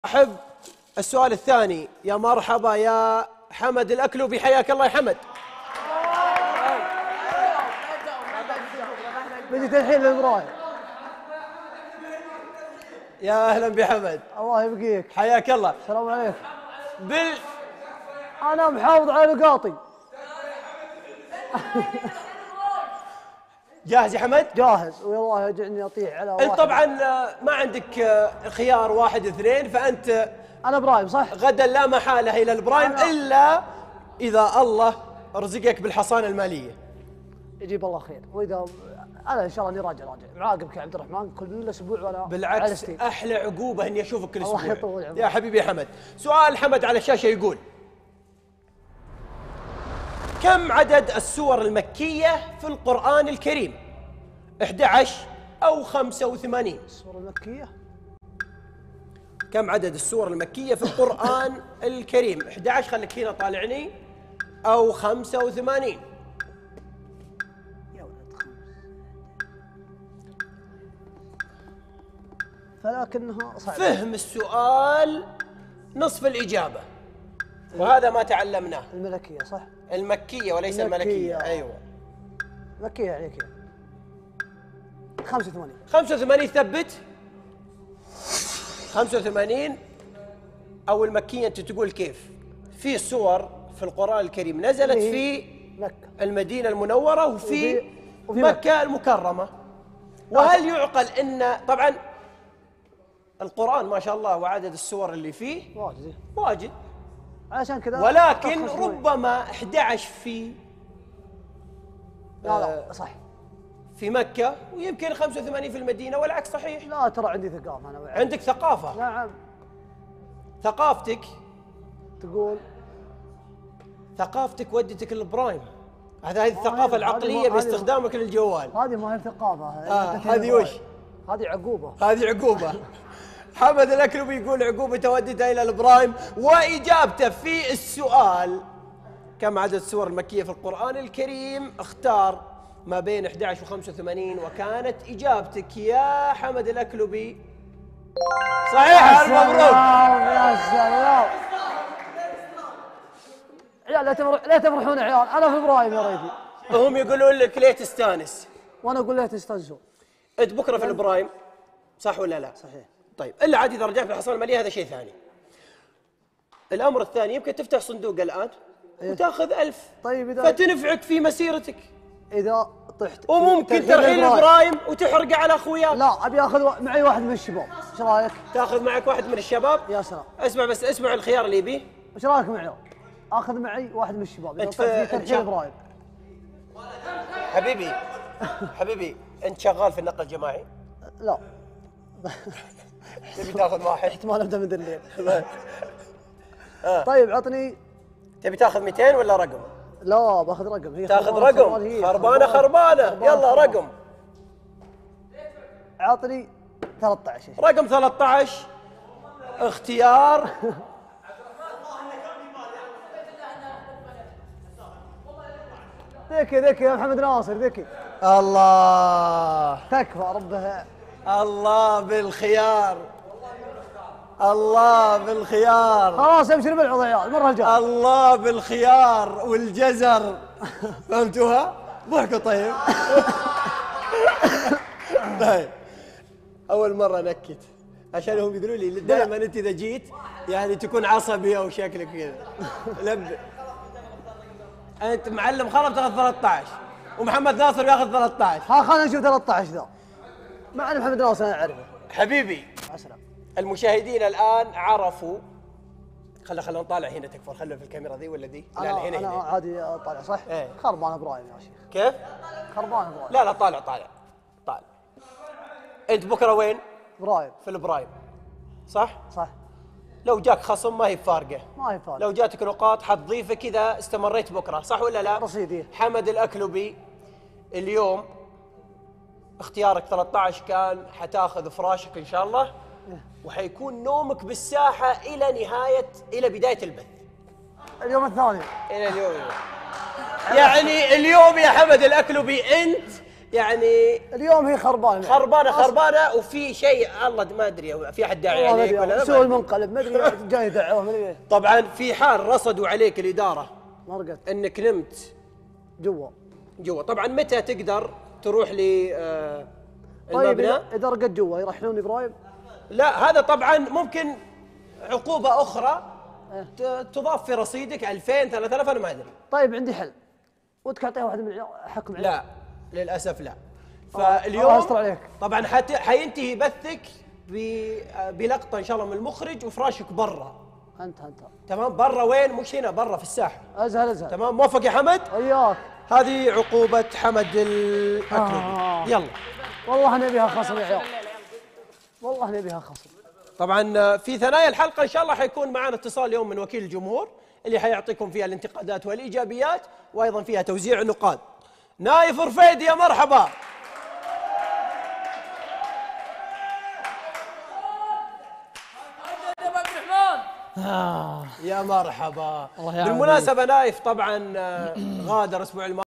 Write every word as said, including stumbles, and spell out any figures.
أحب السؤال الثاني. يا مرحبا يا حمد الأكلوبي، حياك الله يا حمد. بديت الحين للمراية. يا أهلا بحمد. الله يبقيك. حياك الله. السلام عليكم. بال أنا محافظ على نقاطي. جاهز يا حمد؟ جاهز، والله يجعلني أطيح على واحد. أنت طبعا ما عندك خيار واحد اثنين، فأنت أنا برايم صح؟ غدا لا محالة إلى البرايم، أنا... إلا إذا الله رزقك بالحصانة المالية. يجيب الله خير، وإذا أنا إن شاء الله إني راجع راجع معاقبك يا عبد الرحمن كل أسبوع ولا بالعكس عالستين. أحلى عقوبة إني أشوفك كل أسبوع. الله يطول عمرك. يا حبيبي يا حمد. سؤال حمد على الشاشة يقول: كم عدد السور المكية في القرآن الكريم؟ أحد عشر أو خمسة وثمانين؟ السورة المكية؟ كم عدد السور المكية في القرآن الكريم؟ أحد عشر خليك هنا طالعني، أو خمسة وثمانين؟ يا ولد خمس. فلكنها صعبة. فهم السؤال نصف الإجابة، وهذا ما تعلمناه. الملكية صح؟ المكية وليس الملكية. الملكية. أيوة. مكية عليك يا خمسة وثمانين. خمسة وثمانين ثبت. خمسة وثمانين أو المكية. أنت تقول كيف؟ في سور في القرآن الكريم نزلت في مكة، المدينة المنورة، وفي, وفي, وفي مكة, مكة المكرمة. وهل يعقل أن طبعا القرآن ما شاء الله وعدد السور اللي فيه واجد واجد، عشان كذا، ولكن ربما أحد عشر في لا لا صح في مكة، ويمكن خمسة وثمانين في المدينة، والعكس صحيح. لا ترى عندي ثقافة أنا وعندي. عندك ثقافة. نعم. ثقافتك تقول ثقافتك ودتك البرايم. هذا هذه الثقافة العقلية باستخدامك للجوال. هذه ما هي ثقافة. آه هذه وش؟ هذه عقوبة. هذه عقوبة. حمد الأكلوبي يقول عقوبة ودته إلى البرايم، وإجابته في السؤال كم عدد السور المكية في القرآن الكريم اختار ما بين أحد عشر و خمسة وثمانين، وكانت إجابتك يا حمد الأكلوبي صحيحة. ألف مبروك. يا سلام. عيال لا تفرح لا تفرحون يا عيال، أنا في برايم يا ريتي. هم يقولون لك ليه تستانس، وأنا أقول له تستنسوا. أنت بكرة في البرايم صح ولا لا؟ صحيح. طيب إلا عاد إذا رجعت بالحصانة المالية هذا شيء ثاني. الأمر الثاني يمكن تفتح صندوق الآن وتاخذ ألف. طيب إذا فتنفعك في مسيرتك. إذا طحت وممكن ترحيل البرايم وتحرق على أخوياك. لا أبي آخذ معي واحد من الشباب، إيش رأيك؟ تاخذ معك واحد من الشباب؟ يا سلام. اسمع بس اسمع الخيار اللي يبيه. إيش رأيك معي؟ آخذ معي واحد من الشباب إذا أنت طحت في ترحيل البرايم. حبيبي حبيبي أنت شغال في النقل الجماعي؟ لا. تبي تاخذ واحد؟ احتمال أبدأ من الليل. طيب عطني. تبي تاخذ مئتين ولا رقم؟ لا باخذ رقم. هي تاخذ رقم. خربانة خربانة. يلا رقم. عطني ثلاثة عشر. رقم ثلاثة عشر اختيار ذكي ذكي يا محمد ناصر ذكي. الله تكفى ربها. الله بالخيار. الله بالخيار. خلاص ابشر بالعوض يا عيال المرة الجاية. الله بالخيار والجزر. فهمتوها؟ ضحكوا طيب. طيب أول مرة نكت عشان هم يقولوا لي دائما أنت إذا جيت يعني تكون عصبي أو شكلك كذا. لب أنت معلم خرب تاخذ ثلاثة عشر، ومحمد ناصر ياخذ ثلاثة عشر. ها خلينا نشوف ثلاثة عشر ذا. مع محمد ناصر أنا أعرفه. حبيبي السلام. المشاهدين الآن عرفوا. خلنا خلنا نطالع هنا تكفى، خلنا في الكاميرا ذي ولا ذي؟ لا أنا هنا أنا هنا. عادي طالع صح؟ ايه. خربان ابراهيم يا شيخ. كيف؟ خربان ابراهيم. لا لا طالع طالع طالع. أنت بكرة وين؟ ابراهيم. في البرايم صح؟ صح. لو جاك خصم ما هي فارقة. ما هي فارقة. لو جاتك نقاط حتضيفك إذا استمريت بكرة صح ولا لا؟ رصيدي. حمد الأكلوبي اليوم اختيارك ثلاثة عشر كان حتاخذ فراشك إن شاء الله، وحيكون نومك بالساحة إلى نهاية إلى بداية البث. اليوم الثاني. إلى اليوم. يعني اليوم يا حمد الأكلوبي أنت يعني اليوم هي خربانه خربانه خربانه وفي شيء الله ما ادري في احد داعي عليك ولا لا. سوء المنقلب ما ادري جاي يدعوه ما ادري. طبعا في حال رصدوا عليك الاداره ما رقدت انك نمت جوا جوا، طبعا متى تقدر تروح ل آه طيب المبنى؟ اذا رقدت جوا يرحلوني ابراهيم؟ لا هذا طبعا ممكن عقوبه اخرى ت- تضاف في رصيدك ألفين ثلاثة آلاف انا ما ادري. طيب عندي حل ودك اعطيه واحد من حكم عليه؟ لا للاسف لا. الله فاليوم يستر عليك. طبعا حت... حينتهي بثك ب... بلقطه ان شاء الله من المخرج وفراشك برا. انت انت تمام برا وين؟ مش هنا برا في الساحه. ازهل ازهل. تمام موافق يا حمد؟ وياك. هذه عقوبه حمد الاكرمي. آه. يلا والله نبيها خصم يا عيال، والله نبيها خصم. طبعا في ثنايا الحلقه ان شاء الله حيكون معنا اتصال اليوم من وكيل الجمهور اللي حيعطيكم فيها الانتقادات والايجابيات وايضا فيها توزيع نقاط. نايف رفيدي يا مرحبا. آه. يا مرحبا. الله يعافيك. بالمناسبة نايف طبعا غادر الأسبوع الماضي